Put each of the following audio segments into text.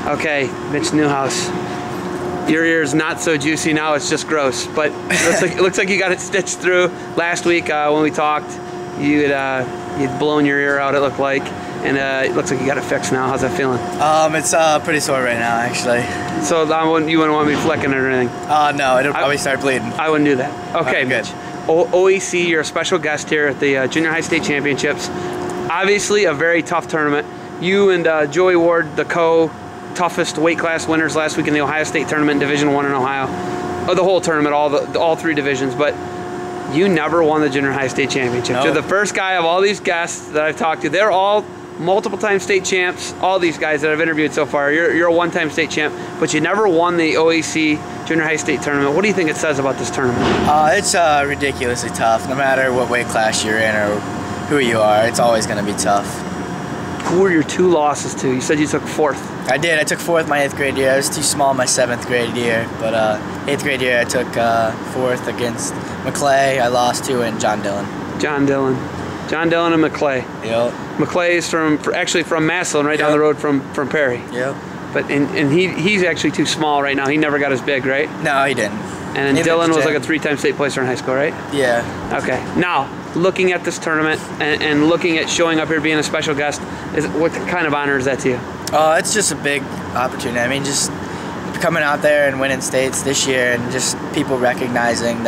Okay, Mitch Newhouse. Your ear is not so juicy now, it's just gross. But it looks like you got it stitched through. Last week when we talked, you'd blown your ear out, it looked like. And it looks like you got it fixed now. How's that feeling? It's pretty sore right now, actually. So you wouldn't want me flicking it or anything? No, it'll probably start bleeding. I wouldn't do that. Okay, good. Mitch. OEC, you're a special guest here at the Junior High State Championships. Obviously a very tough tournament. You and Joey Ward, the toughest weight class winners last week in the Ohio State tournament, Division I in Ohio. The whole tournament, all three divisions, but you never won the Junior High State Championship. No. You're the first guy of all these guests that I've talked to. They're all multiple-time state champs, all these guys that I've interviewed so far. You're a one-time state champ, but you never won the OEC Junior High State tournament. What do you think it says about this tournament? It's ridiculously tough. No matter what weight class you're in or who you are, it's always going to be tough. Who were your two losses to? You said you took fourth. I did. I took fourth my 8th grade year. I was too small my 7th grade year, but 8th grade year I took fourth against McClay. I lost to and John Dillon. John Dillon and McClay. Yep. McClay is actually from Massillon, right down the road from Perry. Yep. But he's actually too small right now. He never got as big, right? No, he didn't. And then Dillon was like a 3-time state placer in high school, right? Yeah. Okay. Now, looking at this tournament and looking at showing up here being a special guest, what kind of honor is that to you? It's just a big opportunity. I mean, just coming out there and winning states this year and just people recognizing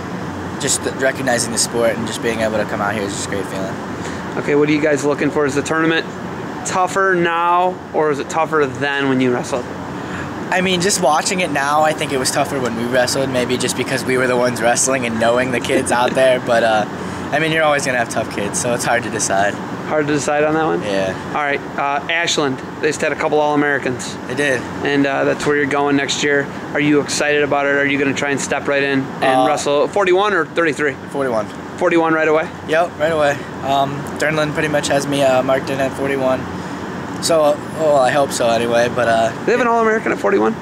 the sport and just being able to come out here is just a great feeling. Okay, what are you guys looking for? Is the tournament tougher now or is it tougher than when you wrestled? I mean, just watching it now, I think it was tougher when we wrestled, maybe just because we were the ones wrestling and knowing the kids out there. But, I mean, you're always going to have tough kids, so it's hard to decide. Hard to decide on that one? Yeah. All right, Ashland, they just had a couple All-Americans. They did. And that's where you're going next year. Are you excited about it? Are you going to try and step right in and wrestle 41 or 33? 41. 41 right away? Yep, right away. Durnland pretty much has me marked in at 41. So, well, I hope so anyway, but... They have an All-American at 41?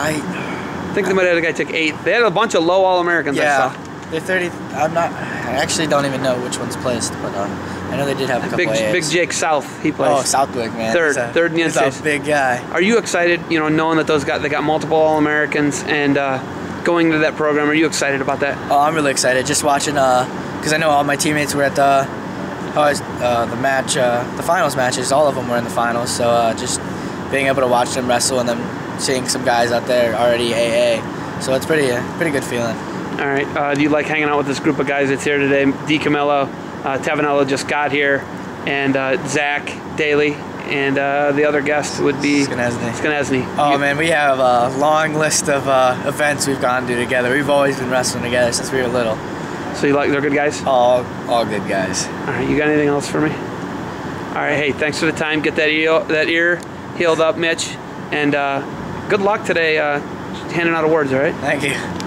I think they might have had a guy take 8. They had a bunch of low All-Americans, yeah, I saw. They're 30... I actually don't even know which one's placed, but I know they did have a couple Big Jake South, he plays. Oh, Southwick, man. Third in the NCAA. He's a big guy. Are you excited, knowing that they got multiple All-Americans and going to that program? Are you excited about that? Oh, I'm really excited. Just watching, because I know all my teammates were at the finals matches. All of them were in the finals, so just being able to watch them wrestle and then seeing some guys out there already AA. So it's pretty good feeling. All right. Do you like hanging out with this group of guys that's here today? D. Camillo, Tavanello just got here, and Zach Daly, and the other guest would be Skanesny. Oh, man, we have a long list of events we've gone to together. We've always been wrestling together since we were little. So they're good guys? All good guys. All right, you got anything else for me? All right, hey, thanks for the time. Get that ear healed up, Mitch, and good luck today handing out awards, all right? Thank you.